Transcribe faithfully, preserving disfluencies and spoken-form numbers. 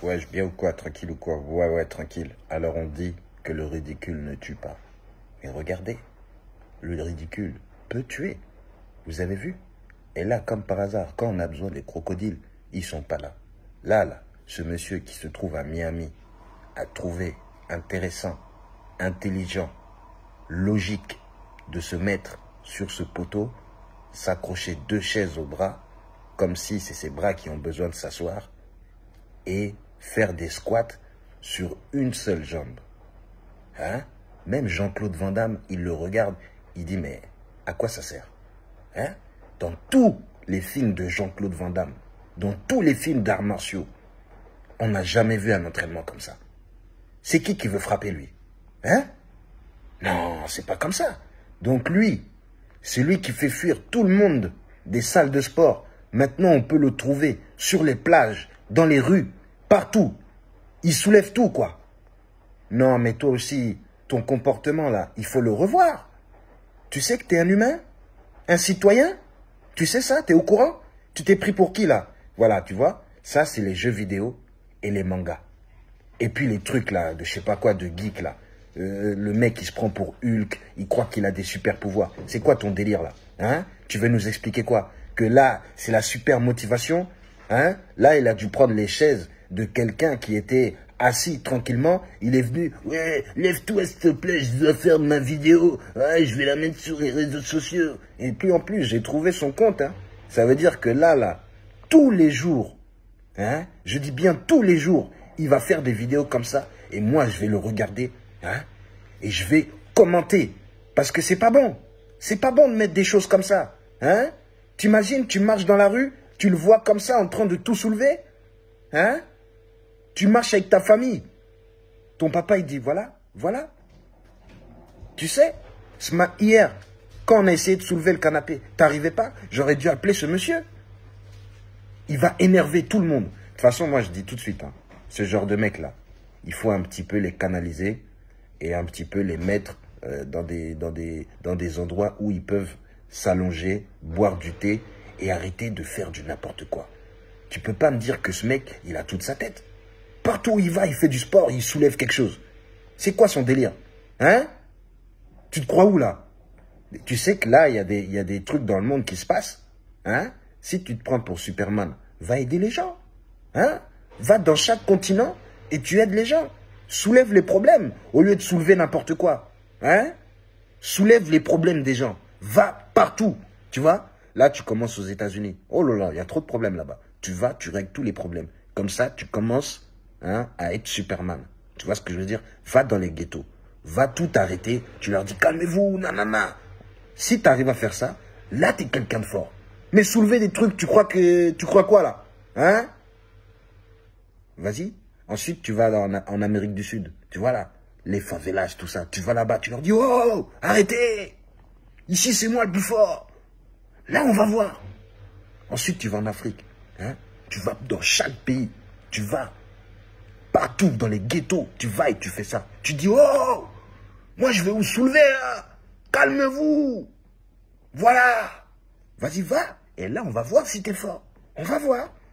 Ouais, je bien ou quoi, tranquille ou quoi? Ouais, ouais, tranquille. Alors on dit que le ridicule ne tue pas. Mais regardez, le ridicule peut tuer. Vous avez vu? Et là, comme par hasard, quand on a besoin des crocodiles, ils sont pas là. Là, là, ce monsieur qui se trouve à Miami a trouvé intéressant, intelligent, logique de se mettre sur ce poteau, s'accrocher deux chaises au bras, comme si c'est ses bras qui ont besoin de s'asseoir, et faire des squats sur une seule jambe. Hein? Même Jean-Claude Van Damme, il le regarde, il dit, mais à quoi ça sert? Hein? Dans tous les films de Jean-Claude Van Damme, dans tous les films d'arts martiaux, on n'a jamais vu un entraînement comme ça. C'est qui qui veut frapper lui? Hein? Non, c'est pas comme ça. Donc lui, c'est lui qui fait fuir tout le monde des salles de sport. Maintenant, on peut le trouver sur les plages, dans les rues, partout. Il soulève tout, quoi. Non, mais toi aussi, ton comportement, là, il faut le revoir. Tu sais que t'es un humain? Un citoyen? Tu sais ça? T'es au courant? Tu t'es pris pour qui, là? Voilà, tu vois? Ça, c'est les jeux vidéo et les mangas. Et puis les trucs, là, de je sais pas quoi, de geek, là. Euh, le mec qui se prend pour Hulk, il croit qu'il a des super pouvoirs. C'est quoi ton délire, là? Hein? Tu veux nous expliquer quoi? Que là, c'est la super motivation? Hein? Là, il a dû prendre les chaises de quelqu'un qui était assis tranquillement. Il est venu, ouais, lève-toi s'il te plaît, je dois faire ma vidéo. Ouais, je vais la mettre sur les réseaux sociaux. Et puis en plus, j'ai trouvé son compte. Hein. Ça veut dire que là, là, tous les jours, hein, je dis bien tous les jours, il va faire des vidéos comme ça. Et moi, je vais le regarder. Hein, et je vais commenter. Parce que c'est pas bon. C'est pas bon de mettre des choses comme ça. Hein? T'imagines, tu marches dans la rue, tu le vois comme ça en train de tout soulever. Hein? Tu marches avec ta famille. Ton papa, il dit, voilà, voilà. Tu sais, ce ma hier, quand on a essayé de soulever le canapé, t'arrivais pas? J'aurais dû appeler ce monsieur. Il va énerver tout le monde. De toute façon, moi, je dis tout de suite, hein, ce genre de mec-là, il faut un petit peu les canaliser et un petit peu les mettre euh, dans, des, dans, des, dans des endroits où ils peuvent s'allonger, boire du thé et arrêter de faire du n'importe quoi. Tu peux pas me dire que ce mec, il a toute sa tête. Partout où il va, il fait du sport, il soulève quelque chose. C'est quoi son délire? Hein? Tu te crois où là? Tu sais que là, il y a des, il y a des trucs dans le monde qui se passent. Hein? Si tu te prends pour Superman, va aider les gens. Hein? Va dans chaque continent et tu aides les gens. Soulève les problèmes au lieu de soulever n'importe quoi. Hein? Soulève les problèmes des gens. Va partout. Tu vois? Là, tu commences aux États-Unis. Oh là là, il y a trop de problèmes là-bas. Tu vas, tu règles tous les problèmes. Comme ça, tu commences hein, à être Superman. Tu vois ce que je veux dire? Va dans les ghettos. Va tout arrêter. Tu leur dis, calmez-vous, nanana. Si tu arrives à faire ça, là, tu es quelqu'un de fort. Mais soulever des trucs, tu crois que tu crois quoi là? Hein? Vas-y. Ensuite, tu vas en, en Amérique du Sud. Tu vois là, les favelas, tout ça. Tu vas là-bas, tu leur dis, oh, arrêtez. Ici, c'est moi le plus fort. Là, on va voir. Ensuite, tu vas en Afrique. Hein? Tu vas dans chaque pays. Tu vas partout dans les ghettos. Tu vas et tu fais ça. Tu dis, oh, moi, je vais vous soulever. Hein? Calmez-vous. Voilà. Vas-y, va. Et là, on va voir si t'es fort. On va voir.